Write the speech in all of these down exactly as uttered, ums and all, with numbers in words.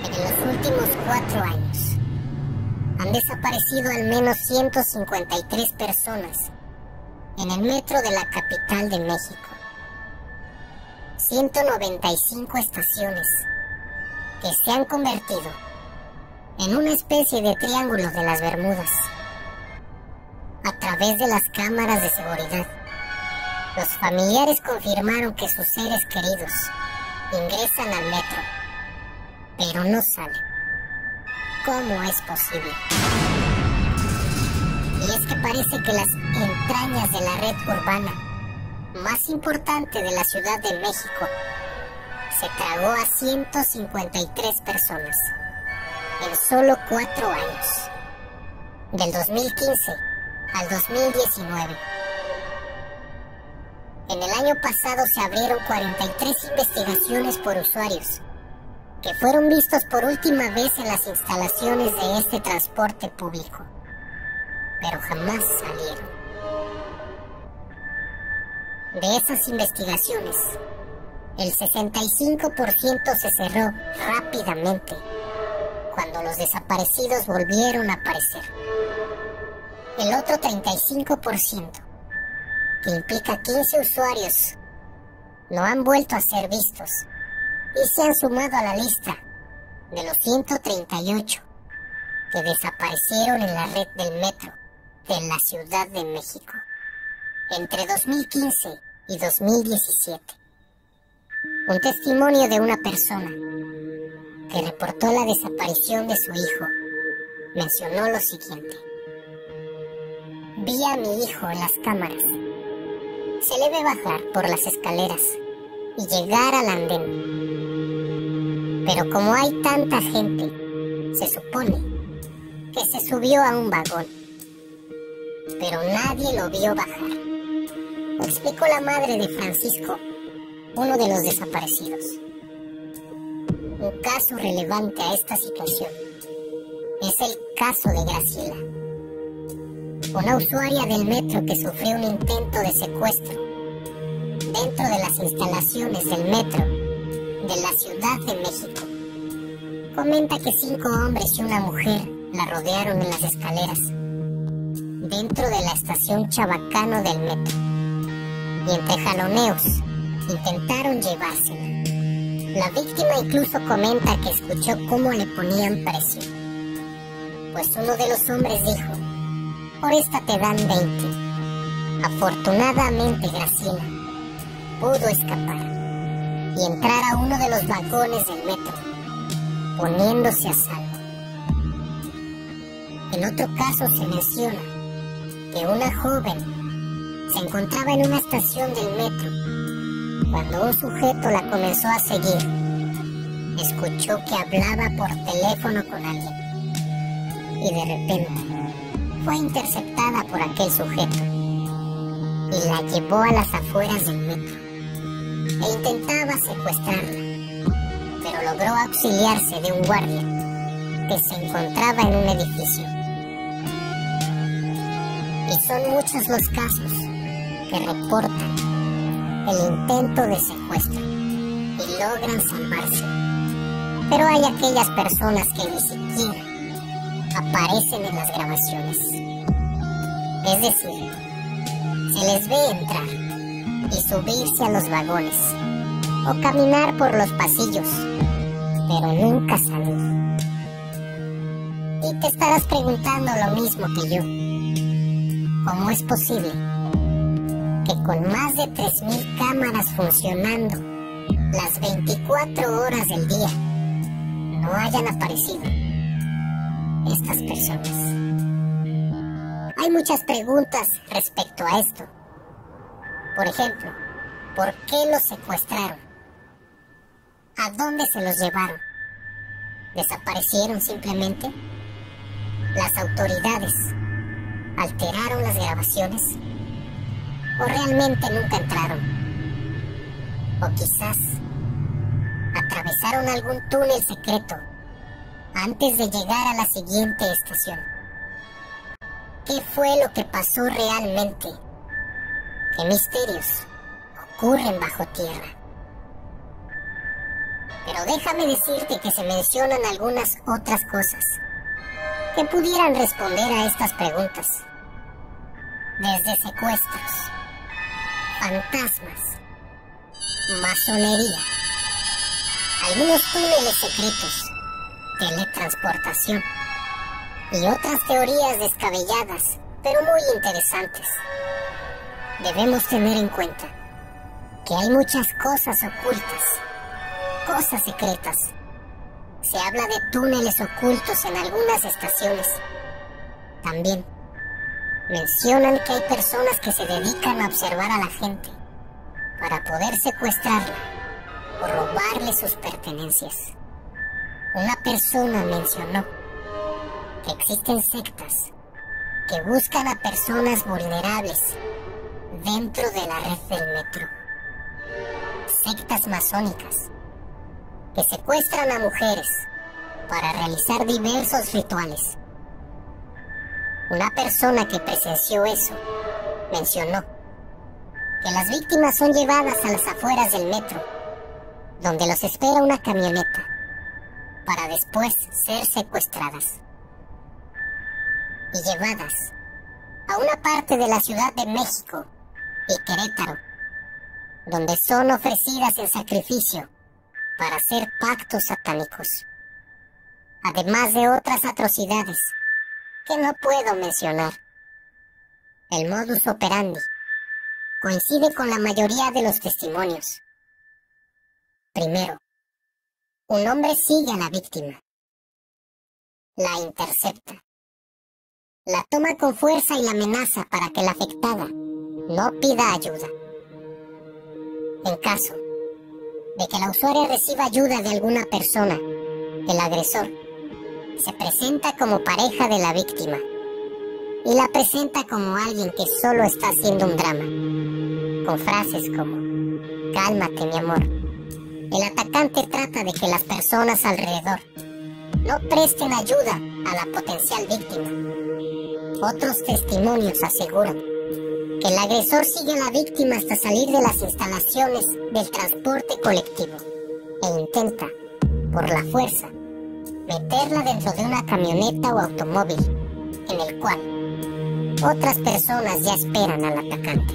En los últimos cuatro años han desaparecido al menos ciento cincuenta y tres personas en el metro de la capital de México. ciento noventa y cinco estaciones que se han convertido en una especie de triángulo de las Bermudas. A través de las cámaras de seguridad, los familiares confirmaron que sus seres queridos ingresan al metro, pero no salen. ¿Cómo es posible? Y es que parece que las entrañas de la red urbana más importante de la Ciudad de México se tragó a ciento cincuenta y tres personas en solo cuatro años, del dos mil quince al dos mil diecinueve. En el año pasado se abrieron cuarenta y tres investigaciones por usuarios que fueron vistos por última vez en las instalaciones de este transporte público, pero jamás salieron. De esas investigaciones, el sesenta y cinco por ciento se cerró rápidamente cuando los desaparecidos volvieron a aparecer. El otro treinta y cinco por ciento, que implica quince usuarios, no han vuelto a ser vistos y se han sumado a la lista de los ciento treinta y ocho que desaparecieron en la red del metro de la Ciudad de México entre dos mil quince y dos mil diecisiete. Un testimonio de una persona que reportó la desaparición de su hijo mencionó lo siguiente: vi a mi hijo en las cámaras. Se le ve bajar por las escaleras y llegar al andén. Pero como hay tanta gente, se supone que se subió a un vagón. Pero nadie lo vio bajar, explicó la madre de Francisco, uno de los desaparecidos. Un caso relevante a esta situación es el caso de Graciela, una usuaria del metro que sufrió un intento de secuestro dentro de las instalaciones del metro de la Ciudad de México. Comenta que cinco hombres y una mujer la rodearon en las escaleras dentro de la estación Chabacano del metro y entre jaloneos intentaron llevársela. La víctima incluso comenta que escuchó cómo le ponían precio, pues uno de los hombres dijo: por esta te dan veinte. Afortunadamente Graciela pudo escapar y entrar a uno de los vagones del metro, poniéndose a salvo. En otro caso se menciona que una joven se encontraba en una estación del metro cuando un sujeto la comenzó a seguir. Escuchó que hablaba por teléfono con alguien y de repente fue interceptada por aquel sujeto y la llevó a las afueras del metro e intentaba secuestrarla, pero logró auxiliarse de un guardia que se encontraba en un edificio. Y son muchos los casos que reportan el intento de secuestro y logran salvarse, pero hay aquellas personas que ni siquiera aparecen en las grabaciones. Es decir, se les ve entrar y subirse a los vagones o caminar por los pasillos, pero nunca salir. Y te estarás preguntando lo mismo que yo: ¿cómo es posible que con más de tres mil cámaras funcionando las veinticuatro horas del día no hayan aparecido estas personas? Hay muchas preguntas respecto a esto. Por ejemplo, ¿por qué los secuestraron? ¿A dónde se los llevaron? ¿Desaparecieron simplemente? ¿Las autoridades alteraron las grabaciones? ¿O realmente nunca entraron? ¿O quizás atravesaron algún túnel secreto antes de llegar a la siguiente estación? ¿Qué fue lo que pasó realmente? ¿Qué misterios ocurren bajo tierra? Pero déjame decirte que se mencionan algunas otras cosas que pudieran responder a estas preguntas. Desde secuestros, fantasmas, masonería, algunos túneles secretos, teletransportación y otras teorías descabelladas, pero muy interesantes. Debemos tener en cuenta que hay muchas cosas ocultas, cosas secretas. Se habla de túneles ocultos en algunas estaciones. También mencionan que hay personas que se dedican a observar a la gente para poder secuestrarla o robarle sus pertenencias. Una persona mencionó que existen sectas que buscan a personas vulnerables dentro de la red del metro. Sectas masónicas que secuestran a mujeres para realizar diversos rituales. Una persona que presenció eso mencionó que las víctimas son llevadas a las afueras del metro, donde los espera una camioneta, para después ser secuestradas y llevadas a una parte de la Ciudad de México y Querétaro, donde son ofrecidas en sacrificio para hacer pactos satánicos, además de otras atrocidades que no puedo mencionar. El modus operandi coincide con la mayoría de los testimonios. Primero, un hombre sigue a la víctima, la intercepta, la toma con fuerza y la amenaza para que la afectada no pida ayuda. En caso de que la usuaria reciba ayuda de alguna persona, el agresor se presenta como pareja de la víctima y la presenta como alguien que solo está haciendo un drama, con frases como "cálmate, mi amor". El atacante trata de que las personas alrededor no presten ayuda a la potencial víctima. Otros testimonios aseguran que el agresor sigue a la víctima hasta salir de las instalaciones del transporte colectivo e intenta, por la fuerza, meterla dentro de una camioneta o automóvil en el cual otras personas ya esperan al atacante.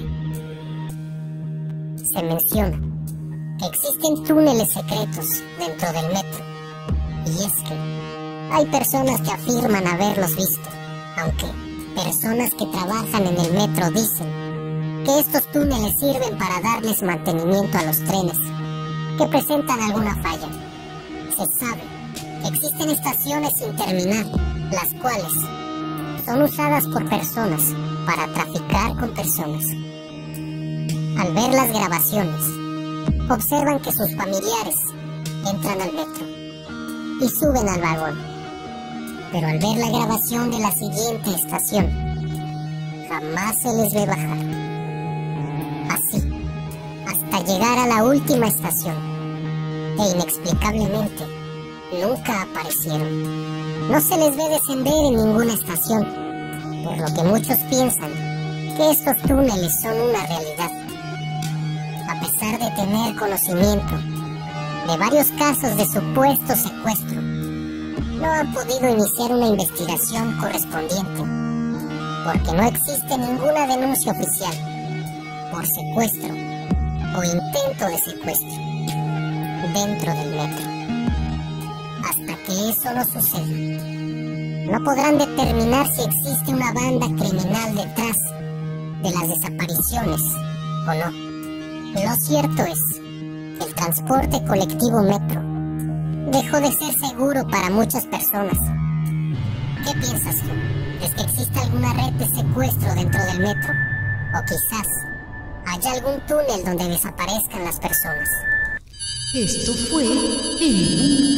Se menciona que existen túneles secretos dentro del metro, y es que hay personas que afirman haberlos visto, aunque personas que trabajan en el metro dicen que estos túneles sirven para darles mantenimiento a los trenes que presentan alguna falla. Se sabe que existen estaciones sin terminar, las cuales son usadas por personas para traficar con personas. Al ver las grabaciones, observan que sus familiares entran al metro y suben al vagón, pero al ver la grabación de la siguiente estación, jamás se les ve bajar. Así, hasta llegar a la última estación, e inexplicablemente nunca aparecieron. No se les ve descender en ninguna estación, por lo que muchos piensan que estos túneles son una realidad. A pesar de tener conocimiento de varios casos de supuesto secuestro, no han podido iniciar una investigación correspondiente, porque no existe ninguna denuncia oficial por secuestro o intento de secuestro dentro del metro. Hasta que eso no suceda, no podrán determinar si existe una banda criminal detrás de las desapariciones o no. Lo cierto es que el transporte colectivo metro dejó de ser seguro para muchas personas. ¿Qué piensas tú? ¿Es que existe alguna red de secuestro dentro del metro? O quizás haya algún túnel donde desaparezcan las personas. Esto fue El